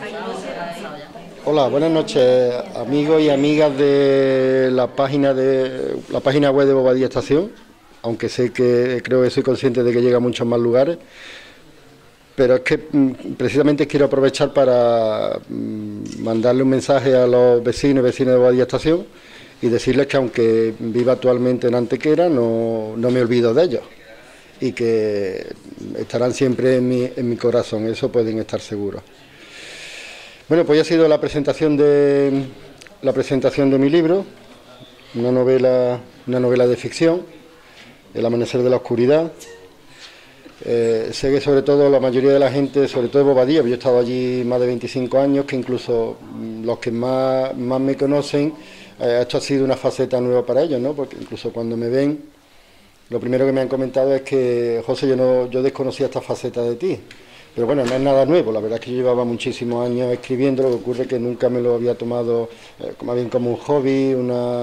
Hola, buenas noches, amigos y amigas de la página web de Bobadilla Estación, aunque creo que soy consciente de que llega a muchos más lugares, pero es que precisamente quiero aprovechar para mandarle un mensaje a los vecinos y vecinas de Bobadilla Estación y decirles que aunque viva actualmente en Antequera, no me olvido de ellos y que estarán siempre en mi corazón, eso pueden estar seguros. Bueno, pues ya ha sido la presentación de mi libro, una novela de ficción, El amanecer de la oscuridad. Sé que sobre todo la mayoría de la gente, sobre todo de Bobadilla, yo he estado allí más de 25 años, que incluso los que más me conocen, esto ha sido una faceta nueva para ellos, ¿no? Porque incluso cuando me ven, lo primero que me han comentado es que, José, yo desconocía esta faceta de ti. Pero bueno, no es nada nuevo, la verdad es que yo llevaba muchísimos años escribiendo, lo que ocurre es que nunca me lo había tomado más bien como un hobby,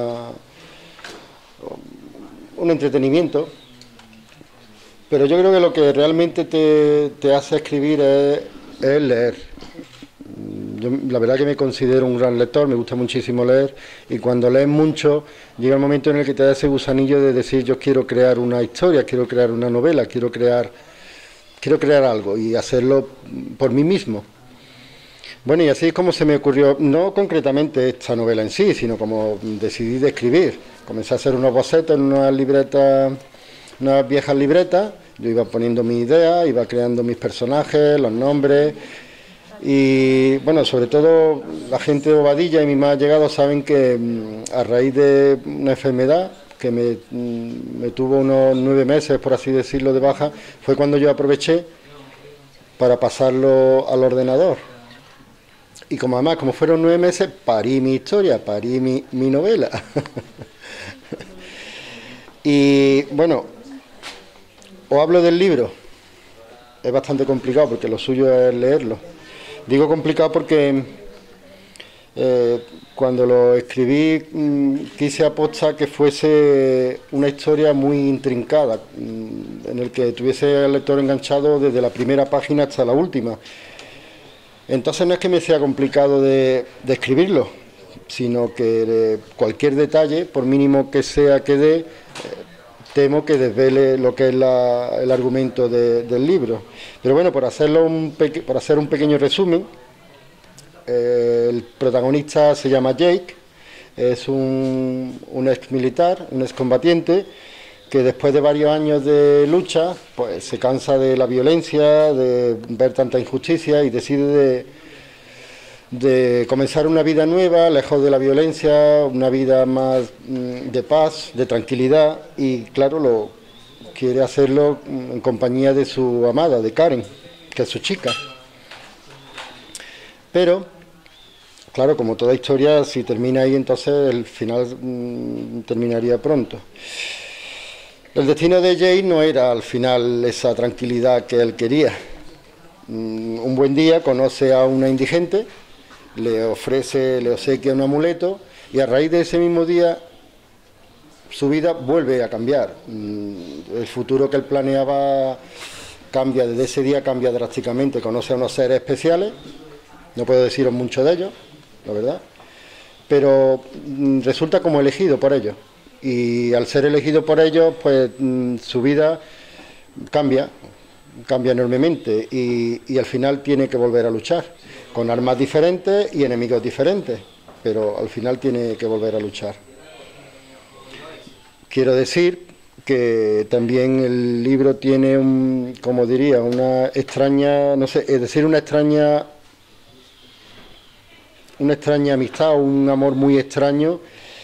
un entretenimiento. Pero yo creo que lo que realmente te hace escribir es leer. Yo la verdad que me considero un gran lector, me gusta muchísimo leer, y cuando lees mucho llega el momento en el que te da ese gusanillo de decir yo quiero crear una historia, quiero crear una novela, quiero crear algo y hacerlo por mí mismo. Bueno, y así es como se me ocurrió, no concretamente esta novela en sí, sino como decidí de escribir. Comencé a hacer unos bocetos en unas libretas, unas viejas libretas, yo iba poniendo mis ideas, iba creando mis personajes, los nombres, y bueno, sobre todo la gente de Bobadilla y mis más allegados saben que a raíz de una enfermedad que me tuvo unos 9 meses, por así decirlo, de baja, fue cuando yo aproveché para pasarlo al ordenador. Y además, como fueron 9 meses, parí mi historia, parí mi novela. Y bueno, os hablo del libro. Es bastante complicado porque lo suyo es leerlo. Digo complicado porque cuando lo escribí quise apostar que fuese una historia muy intrincada, en el que tuviese al lector enganchado desde la primera página hasta la última. Entonces no es que me sea complicado de escribirlo, sino que cualquier detalle, por mínimo que sea que dé, temo que desvele lo que es el argumento del libro. Pero bueno, por hacer un pequeño resumen, el protagonista se llama Jake, es un ex militar, un excombatiente, que después de varios años de lucha, pues se cansa de la violencia, de ver tanta injusticia y decide de comenzar una vida nueva, lejos de la violencia, una vida más de paz, de tranquilidad, y claro, quiere hacerlo en compañía de su amada, de Karen, que es su chica. Pero claro, como toda historia, si termina ahí, entonces el final terminaría pronto. El destino de Jay no era al final esa tranquilidad que él quería. Un buen día conoce a una indigente, le obsequia un amuleto, y a raíz de ese mismo día su vida vuelve a cambiar. El futuro que él planeaba cambia, desde ese día cambia drásticamente. Conoce a unos seres especiales, no puedo deciros mucho de ellos, la verdad, pero resulta como elegido por ellos, y al ser elegido por ellos, pues su vida cambia enormemente, y al final tiene que volver a luchar con armas diferentes y enemigos diferentes, pero al final tiene que volver a luchar. Quiero decir que también el libro tiene una extraña amistad, un amor muy extraño.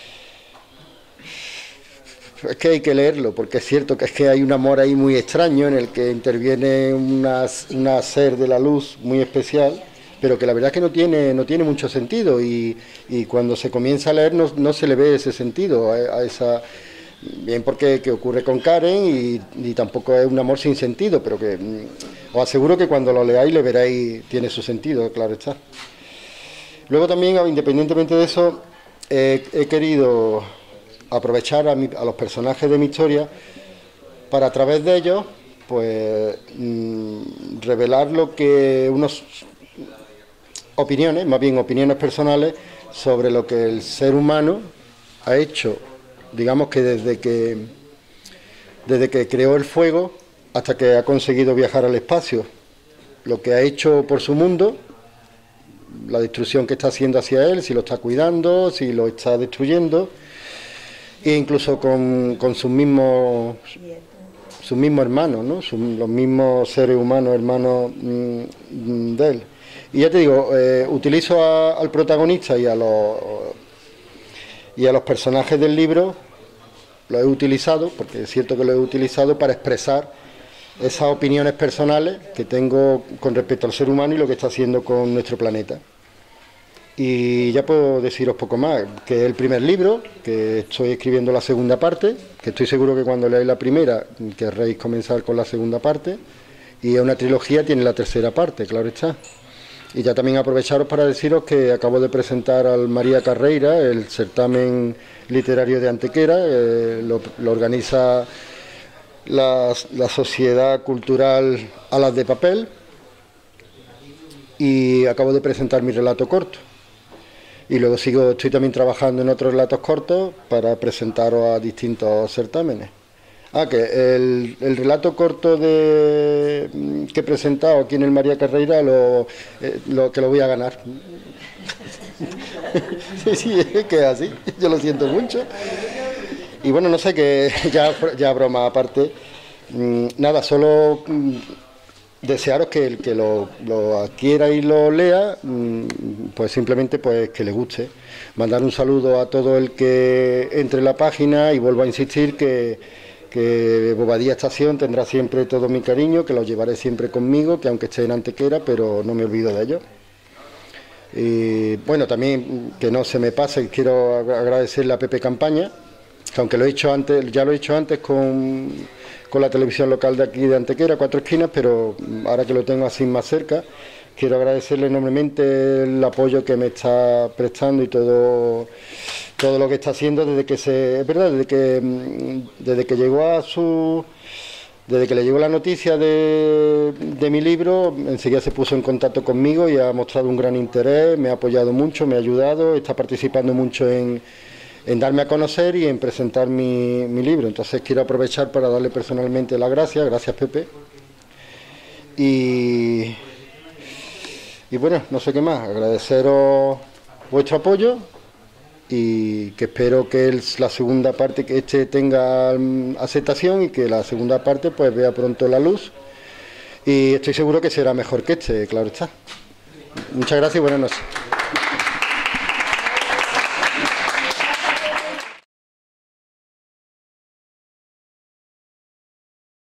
Es que hay que leerlo, porque es cierto que hay un amor ahí muy extraño en el que interviene una ser de la luz muy especial, pero que la verdad es que no tiene mucho sentido, y cuando se comienza a leer no se le ve ese sentido a esa, bien porque que ocurre con Karen, y tampoco es un amor sin sentido, pero que os aseguro que cuando lo leáis le veréis, tiene su sentido, claro está. Luego también, independientemente de eso, he querido aprovechar a los personajes de mi historia para, a través de ellos, pues revelar lo que opiniones, más bien opiniones personales, sobre lo que el ser humano ha hecho, digamos que desde que creó el fuego hasta que ha conseguido viajar al espacio, lo que ha hecho por su mundo, la destrucción que está haciendo hacia él, si lo está cuidando, si lo está destruyendo, e incluso con sus mismos hermanos, ¿no? Los mismos seres humanos, hermanos de él. Y ya te digo, utilizo al protagonista y a los personajes del libro, lo he utilizado, porque es cierto que lo he utilizado para expresar esas opiniones personales que tengo con respecto al ser humano y lo que está haciendo con nuestro planeta. Y ya puedo deciros poco más, que es el primer libro, que estoy escribiendo la segunda parte, que estoy seguro que cuando leáis la primera querréis comenzar con la segunda parte, y es una trilogía, tiene la tercera parte, claro está. Y ya también aprovecharos para deciros que acabo de presentar al María Carreira, el certamen literario de Antequera, lo organiza la Sociedad Cultural Alas de Papel, y acabo de presentar mi relato corto. Y luego estoy también trabajando en otros relatos cortos para presentaros a distintos certámenes. Que el relato corto que he presentado aquí en el María Carreira que lo voy a ganar. Sí, es que es así, yo lo siento mucho. Y bueno, no sé, que ya broma aparte, nada, solo desearos que el que lo adquiera y lo lea, pues simplemente pues que le guste. Mandar un saludo a todo el que entre en la página, y vuelvo a insistir que Bobadilla Estación tendrá siempre todo mi cariño, que lo llevaré siempre conmigo, que aunque esté en Antequera, pero no me olvido de ello. Y bueno, también que no se me pase, quiero agradecerle a Pepe Campaña, que aunque ya lo he hecho antes con la televisión local de aquí de Antequera, Cuatro Esquinas, pero ahora que lo tengo así más cerca, quiero agradecerle enormemente el apoyo que me está prestando y todo lo que está haciendo desde que le llegó la noticia de mi libro. Enseguida se puso en contacto conmigo y ha mostrado un gran interés, me ha apoyado mucho, me ha ayudado, está participando mucho en darme a conocer y en presentar mi libro. Entonces quiero aprovechar para darle personalmente las gracias Pepe. Y bueno, no sé qué más, agradeceros vuestro apoyo, y que espero que la segunda parte que tenga aceptación, y que la segunda parte pues vea pronto la luz, y estoy seguro que será mejor que claro está. Muchas gracias y buenas noches.